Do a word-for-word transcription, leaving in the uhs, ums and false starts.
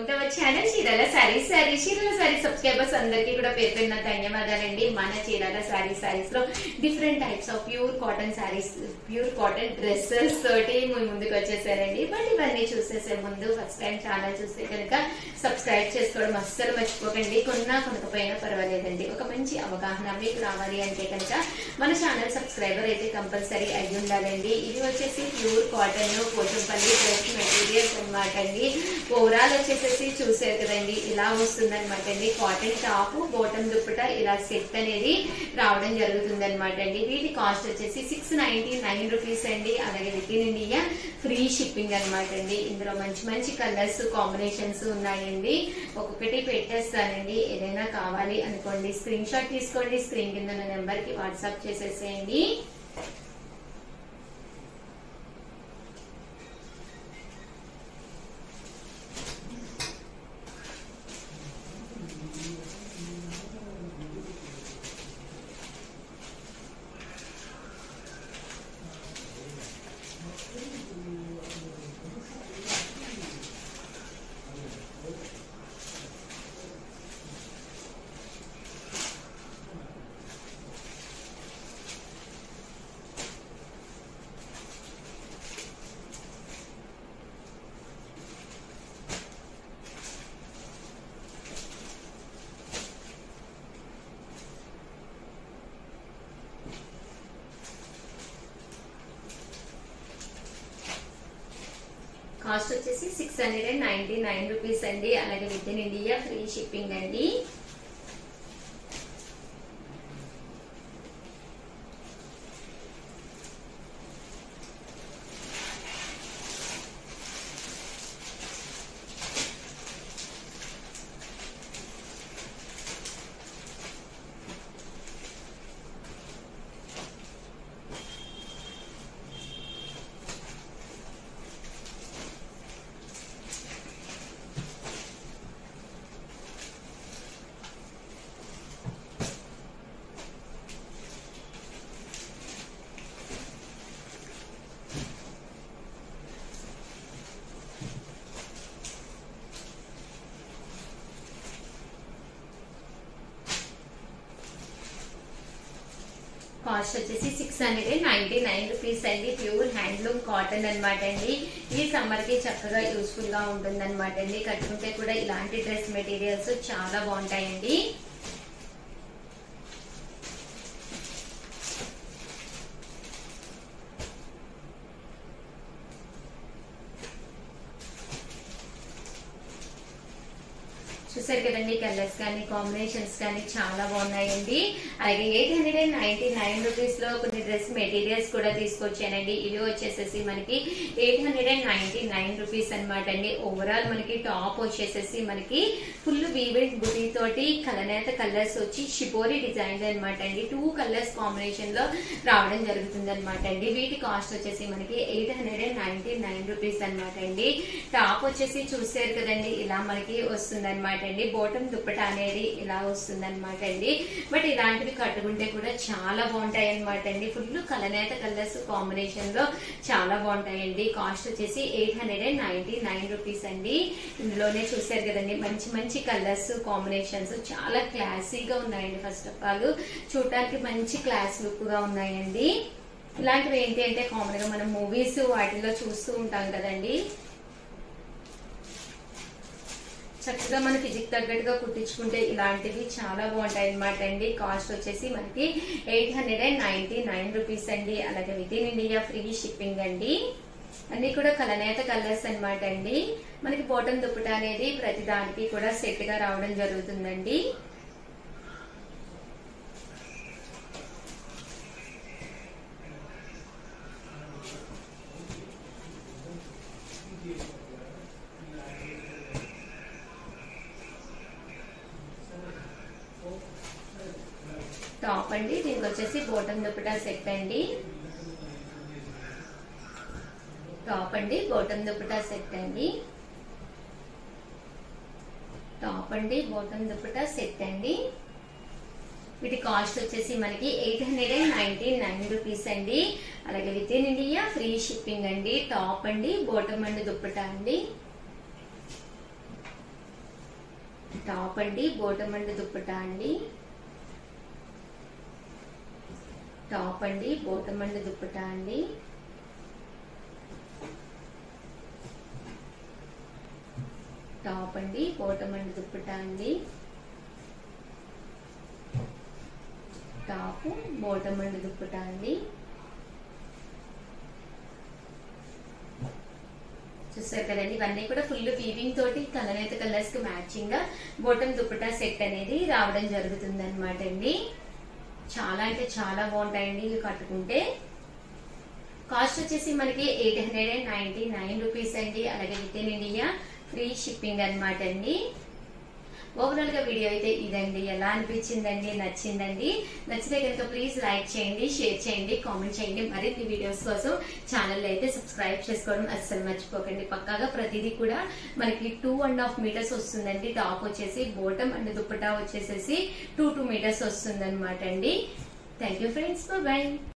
Welcome to our channel Chirala saris sorry Chirala sari subscribers అందరికీ కూడా పేరు పేరున ధన్యవాదాలండి. మన చీరాల సారీ సారీస్ లో different types of pure cotton saris, pure cotton dresses తోటి మీ ముందుకు వచ్చేసారండి. బట్ ఇవన్నీ చూసేసే ముందు ఫస్ట్ టైం ఛానల్ చూస్తే కనుక సబ్స్క్రైబ్ చేసుకోవడం అస్సలు మర్చిపోకండి. కొన్నా కొనకపోయినా పర్వాలేదండి, ఒక మంచి అవగాహన మీకు రావాలి అంటే కనుక మన ఛానల్ సబ్స్క్రైబర్ అయితే కంపల్సరీ అయి ఉండాలండి. ఇది వచ్చేసి pure cotton Pochampally dress materials అనమాట అండి. ఓవరాల్ వచ్చేసేసి చూసారు కదండి, ఇలా వస్తుంది అనమాట అండి. కాటన్ టాప్ బోటం దుప్పట ఇలా సెట్ అనేది రావడం జరుగుతుంది అనమాట అండి. వీటి కాస్ట్ వచ్చేసి సిక్స్ నైన్టీ నైన్ రూపీస్ అండి. అలాగే within India free shipping అనమాట అండి. ఇందులో మంచి మంచి కలర్స్ కాంబినేషన్స్ ఉన్నాయండి. ఒక్కొక్కటి పెట్టేస్తానండి. ఏదైనా కావాలి అనుకోండి స్క్రీన్ షాట్ తీసుకోండి, స్క్రీన్ కింద ఉన్న నెంబర్ కి వాట్సాప్ చేసేసేయండి. కాస్ట్ వచ్చేసి six hundred and ninety nine rupees అండి. అలాగే within India free shipping అండి. కాస్ట్ వచ్చేసి six hundred and ninety nine rupees అండి. ప్యూర్ హ్యాండ్లూమ్ కాటన్ అనమాట అండి. ఈ సమ్మర్ కి చక్కగా యూస్ఫుల్ గా ఉంటుంది అనమాట అండి. కట్టుకుంటే కూడా ఇలాంటి డ్రెస్ మెటీరియల్స్ చాలా బాగుంటాయండి. చూసారు కదండి, కలర్స్ కానీ కాంబినేషన్స్ కానీ చాలా బాగున్నాయండి. అలాగే eight hundred and ninety nine rupees లో కొన్ని డ్రెస్ మెటీరియల్స్ కూడా తీసుకొచ్చానండి. ఇవి వచ్చేసేసి మనకి eight hundred and ninety nine rupees అనమాట అండి. ఓవరాల్ మనకి టాప్ వచ్చేసేసి మనకి ఫుల్ వీవెడ్ బుటీ తోటి కలనేత కలర్స్ వచ్చి షిపోరి డిజైన్ అనమాట అండి. టూ కలర్స్ కాంబినేషన్ లో రావడం జరుగుతుంది అనమాట అండి. వీటి కాస్ట్ వచ్చేసి మనకి eight hundred and ninety nine rupees అనమాట అండి. టాప్ వచ్చేసి చూసారు కదండి, ఇలా మనకి వస్తుంది అనమాట అండి. బోటం దుప్పట అనేది ఇలా వస్తుంది అనమాట అండి. బట్ ఇలాంటివి కట్టుకుంటే కూడా చాలా బాగుంటాయి అనమాట అండి. ఫుల్ కలనేత కలర్స్ కాంబినేషన్ లో చాలా బాగుంటాయండి. కాస్ట్ వచ్చేసి eight hundred and ninety nine rupees అండి. ఇందులోనే చూసారు కదండి, మంచి మంచి కలర్స్ కాంబినేషన్స్ చాలా క్లాసీగా ఉన్నాయండి. ఫస్ట్ ఆఫ్ ఆల్ చూడటానికి మంచి క్లాస్ లుక్ గా ఉన్నాయండి. ఇలాంటివి ఏంటి అంటే కామన్ గా మనం మూవీస్ వాటిల్లో చూస్తూ ఉంటాం కదండి. చక్కగా మన ఫిజిక్ తగ్గట్టుగా కుట్టించుకుంటే ఇలాంటివి చాలా బాగుంటాయి అనమాట అండి. కాస్ట్ వచ్చేసి మనకి eight hundred and ninety nine rupees అండి. అలాగే within India free shipping అండి. అన్ని కూడా కలనేత కలర్స్ అనమాట అండి. మనకి బోటం దుప్పట అనేది ప్రతి దానికి కూడా సెట్ గా రావడం జరుగుతుందండి. టాప్ అండి, దీనికి వచ్చేసి బోటం దుప్పట సెట్ అండి. టాప్ అండి, బోటం దుప్పట సెట్ అండి. టాప్ అండి, బోటం దుప్పట సెట్ అండి. వీటి కాస్ట్ వచ్చేసి మనకి eight hundred and ninety nine rupees అండి. అలాగే within India free shipping అండి. టాప్ అండి, బాటమ్ అండి, దుప్పటా అండి. టాప్ అండి బాటమ్ అండ్ దుప్పటా అండి, టాప్ అండి బాటమ్ అండ్ దుప్పటా అండి, టాప్ అండి బాటమ్ అండ్ దుప్పటా అండి, టాప్ బాటమ్ అండ్ దుప్పటా అండి. చూసారు కదండి, ఇవన్నీ కూడా ఫుల్ వీవింగ్ తోటి కలనేత కలర్స్ కి మ్యాచింగ్ గా బాటమ్ దుప్పటా సెట్ అనేది రావడం జరుగుతుంది అనమాట అండి. చాలా అంటే చాలా బాగుంటాయండి ఇవి కట్టుకుంటే. కాస్ట్ వచ్చేసి మనకి eight hundred and ninety nine rupees అండి. అలాగే within India free shipping అనమాట అండి. ఓవరాల్ గా వీడియో అయితే ఇదండి. ఎలా అనిపించిందండి? నచ్చిందండి? నచ్చితే కనుక ప్లీజ్ లైక్ చేయండి, షేర్ చేయండి, కామెంట్ చేయండి. మరిన్ని వీడియోస్ కోసం ఛానల్ అయితే సబ్స్క్రైబ్ చేసుకోవడం అస్సలు మర్చిపోకండి. పక్కాగా ప్రతిదీ కూడా మనకి టూ అండ్ హాఫ్ మీటర్స్ వస్తుందండి. టాప్ వచ్చేసి బాటమ్ అండ్ దుప్పటా వచ్చేసేసి టూ టూ మీటర్స్ వస్తుంది అనమాట అండి. Thank you friends, bye.